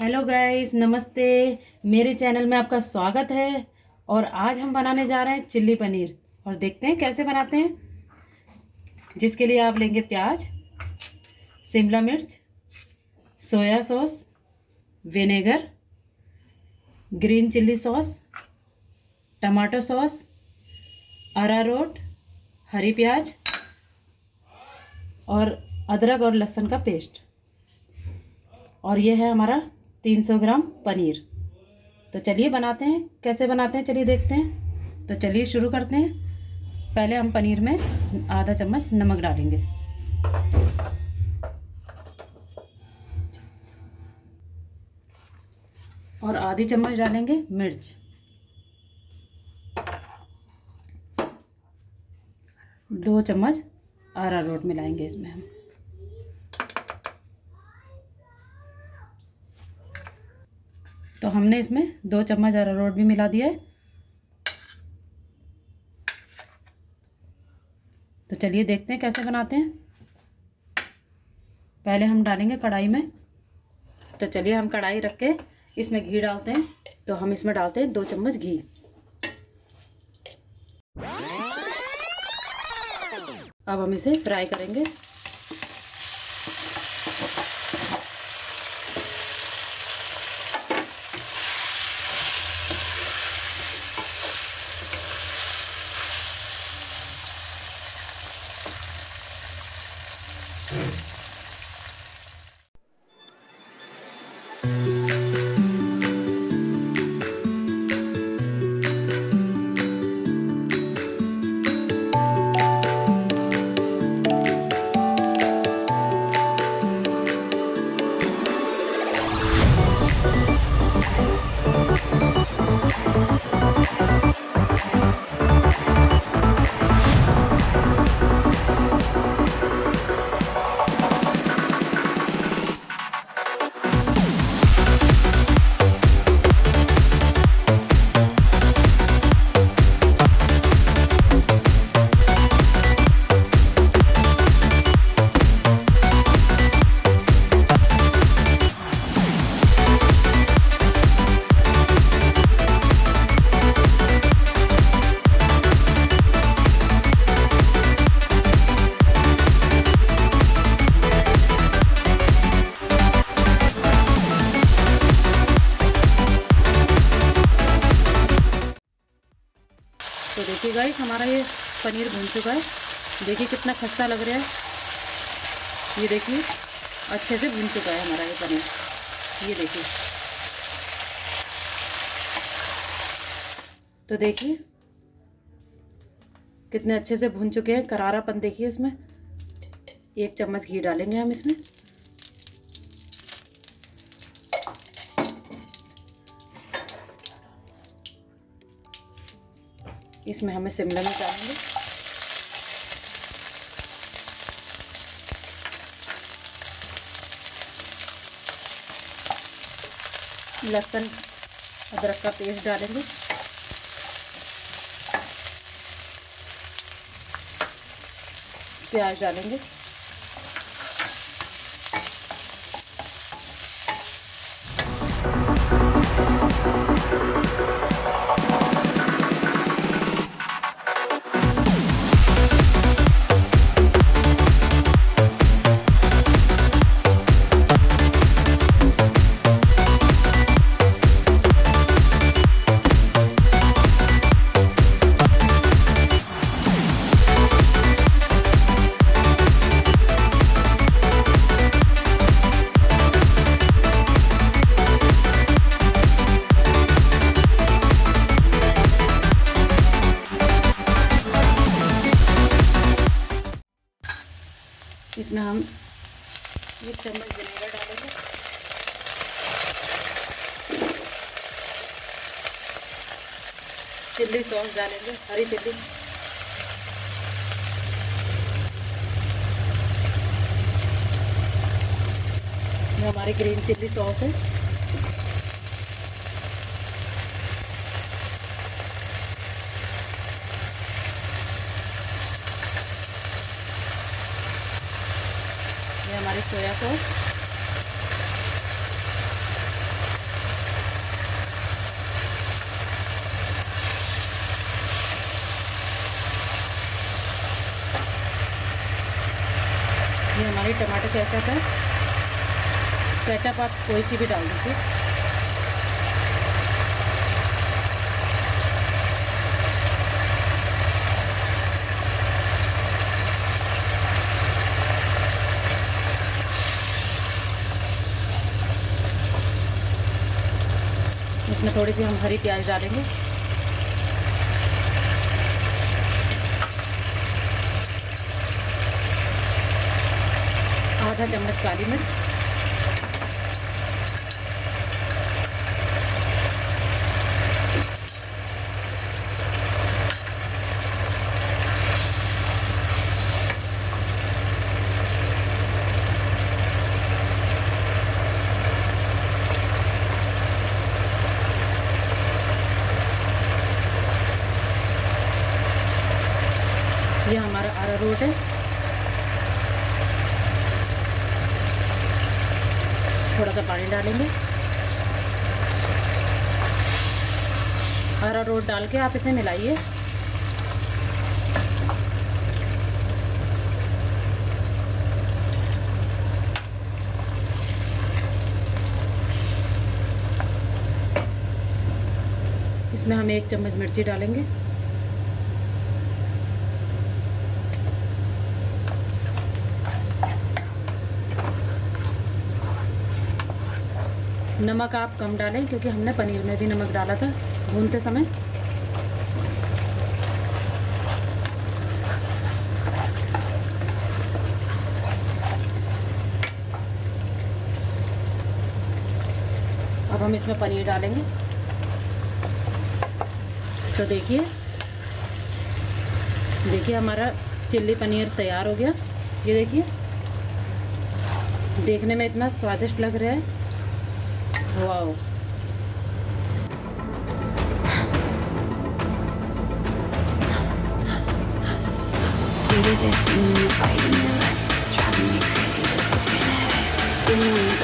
Hello guys, नमस्ते। मेरे channel में आपका स्वागत है। और आज हम बनाने जा रहे हैं चिल्ली पनीर। और देखते हैं कैसे बनाते हैं। जिसके लिए आप लेंगे प्याज, शिमला मिर्च, soya sauce, vinegar, green chilli sauce, tomato sauce, अरारोट, हरी प्याज और अदरक और लहसुन का पेस्ट। और ये है हमारा 300 ग्राम पनीर। तो चलिए बनाते हैं। कैसे बनाते हैं चलिए देखते हैं। तो चलिए शुरू करते हैं। पहले हम पनीर में आधा चम्मच नमक डालेंगे। और आधी चम्मच डालेंगे मिर्च। 2 चम्मच अरारोट मिलाएंगे इसमें हम। तो हमने इसमें 2 चम्मच अरारोट भी मिला दिया है। तो चलिए देखते हैं कैसे बनाते हैं। पहले हम डालेंगे कढ़ाई में। तो चलिए हम कढ़ाई रख के इसमें घी डालते हैं। तो हम इसमें डालते हैं 2 चम्मच घी। अब हम इसे फ्राई करेंगे। तो देखिए गाइस, हमारा ये पनीर भुन चुका है। देखिए कितना खस्ता लग रहा है। ये देखिए अच्छे से भुन चुका है हमारा ये पनीर। ये देखिए। तो देखिए कितने अच्छे से भुन चुके हैं। करारापन देखिए इसमें। 1 चम्मच घी डालेंगे हम इसमें। इसमें हमें शिमला मिर्च डालेंगे। लहसुन अदरक का पेस्ट डालेंगे। प्याज डालेंगे। इसमें हम 1 चम्मच विनेगर डालेंगे। चिल्ली सॉस डालेंगे, हरी चिल्ली। ये हमारी ग्रीन चिल्ली सॉस है। ये हमारी सोया सॉस। ये हमारी टमाटर केचप है। केचप आप कोई सी भी डाल दीजिए। इसमें थोड़ी सी हम हरी प्याज डालेंगे। आधा चम्मच काली मिर्च, ये हमारा अरारोट है। थोड़ा सा पानी डालेंगे। अरारोट डाल के आप इसे मिलाइए। इसमें हम 1 चम्मच मिर्ची डालेंगे। नमक आप कम डालें क्योंकि हमने पनीर में भी नमक डाला था भूनते समय। अब हम इसमें पनीर डालेंगे। तो देखिए हमारा चिल्ली पनीर तैयार हो गया। ये देखिए, देखने में इतना स्वादिष्ट लग रहा है। Wow. This thing when you're biting your lip, it's driving me crazy just looking at it. You know